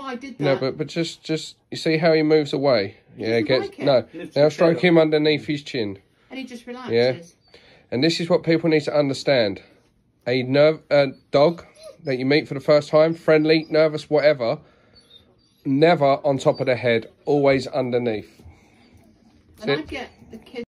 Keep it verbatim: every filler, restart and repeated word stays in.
what I did that. No, but but just just you see how he moves away. Yeah, He gets like it. no. Lift Now your stroke tail. him underneath his chin. And he just relaxes. Yeah. And this is what people need to understand. A nerve uh, dog that you meet for the first time, friendly, nervous, whatever, never on top of the head, always underneath. And I Sit. get the kids.